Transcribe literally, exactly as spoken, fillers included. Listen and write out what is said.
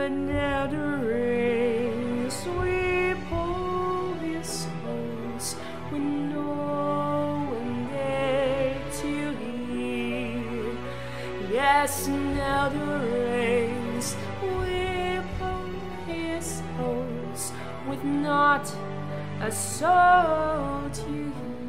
but now the rain sweep all his halls with no one there to hear. Yes, now the rain sweep all his halls with not a soul to hear.